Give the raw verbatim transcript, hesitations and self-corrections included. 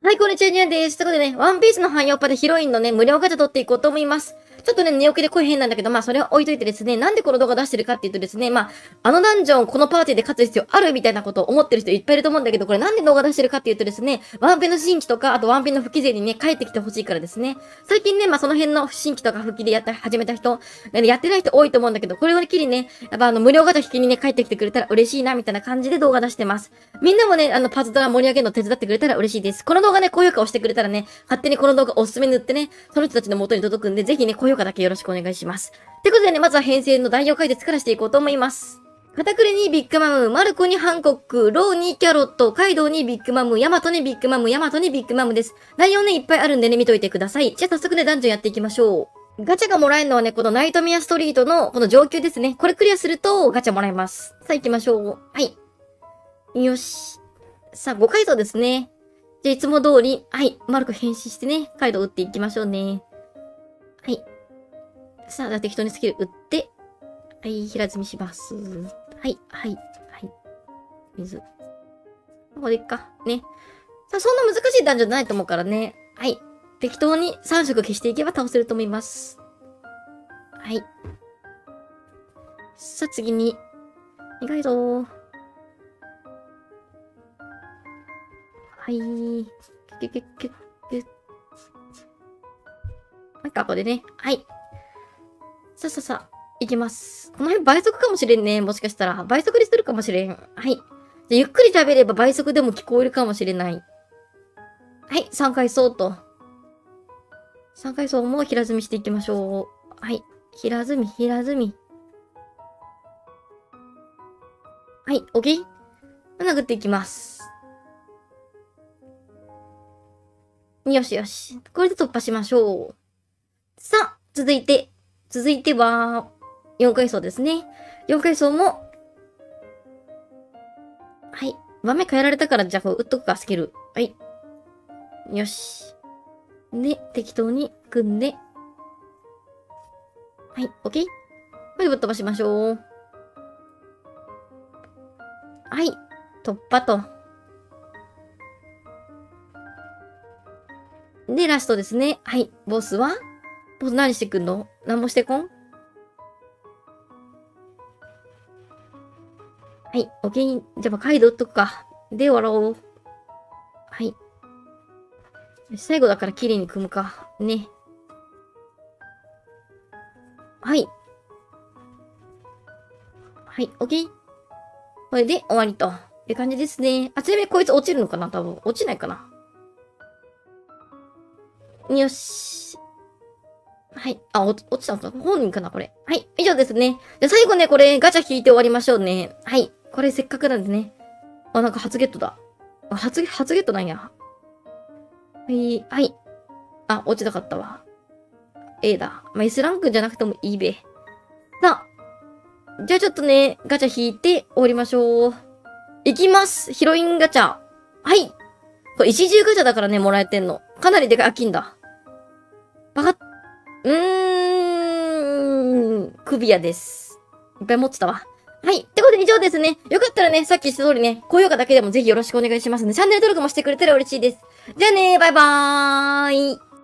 はい、こんにちは、ニュアです。ということでね、ワンピースの汎用パでヒロインのね、無料ガチャ取っていこうと思います。ちょっとね、寝起きで声変なんだけど、まあ、それは置いといてですね、なんでこの動画出してるかっていうとですね、まあ、あのダンジョン、このパーティーで勝つ必要あるみたいなことを思ってる人いっぱいいると思うんだけど、これなんで動画出してるかっていうとですね、ワンピの新規とか、あとワンピの復帰勢にね、帰ってきてほしいからですね。最近ね、まあ、その辺の新規とか復帰でやった、始めた人、やってない人多いと思うんだけど、これをきりね、やっぱあの、無料ガチャ引きにね、帰ってきてくれたら嬉しいな、みたいな感じで動画出してます。みんなもね、あの、パズドラ盛り上げるの手伝ってくれたら嬉しいです。この動画ね、高評価をしてくれたらね、勝手にこの動画おすすめ塗ってね、その人たちの元に届くんで、ぜひね、高評価だけよろしくお願いします。ってことでね、まずは編成の概要解説からしていこうと思います。カタクレにビッグマム、マルコにハンコック、ローにキャロット、カイドウにビッグマム、ヤマトにビッグマム、ヤマトにビッグマムです。内容ね、いっぱいあるんでね、見といてください。じゃあ早速ね、ダンジョンやっていきましょう。ガチャがもらえるのはね、このナイトミアストリートのこの上級ですね。これクリアするとガチャもらえます。さあ行きましょう。はい。よし。さあ、ごかいそうですね。じゃあ、いつも通り、はい、マルコ変身してね、カイドウ打っていきましょうね。はい。さあ、じゃあ適当にスキル打って、はい、平積みします。はい、はい、はい。水。ここでいっか。ね。さあ、そんな難しいダンジョンじゃないと思うからね。はい。適当にさん色消していけば倒せると思います。はい。さあ、次に。意外と。はい。キュキュキュキュキュ。なんかここでね。はい。さあさあさあ、いきます。この辺倍速かもしれんね。もしかしたら。倍速にするかもしれん。はい。じゃゆっくり喋れば倍速でも聞こえるかもしれない。はい。さんかいそうと。さんかいそうも平積みしていきましょう。はい。平積み、平積み。はい。OK？ 殴っていきます。よしよし。これで突破しましょう。さあ、続いて。続いては、よんかいそうですね。よんかいそうも、はい。場面変えられたから、じゃあ、こう、打っとくか、スキル。はい。よし。で、適当に組んで。はい、オッケー。これでぶっ飛ばしましょう。はい。突破と。で、ラストですね。はい。ボスはボス何してくんの？何もしてこん？はい。オッケー。じゃあ、カイドウ打っとくか。で、終わろう。はい。最後だから綺麗に組むか。ね。はい。はい、オッケー。これで終わりと。いう感じですね。あ、ちなみにこいつ落ちるのかな？多分。落ちないかな。よし。はい。あ、落ちたんですか？本人かなこれ。はい。以上ですね。じゃ、最後ね、これ、ガチャ引いて終わりましょうね。はい。これせっかくなんでね。あ、なんか初ゲットだ。あ、初、初ゲットなんや。はい、はい。あ、落ちなかったわ。A だ。まあ、S ランクじゃなくてもいいべ。さあ。じゃあちょっとね、ガチャ引いて終わりましょう。いきます。ヒロインガチャ。はい。これ一重ガチャだからね、もらえてんの。かなりでかい。あ、金だ。バカッ。うーん。クビアです。いっぱい持ってたわ。はい。ってことで以上ですね。よかったらね、さっきした通りね、高評価だけでもぜひよろしくお願いしますので、チャンネル登録もしてくれたら嬉しいです。じゃあね、バイバーイ。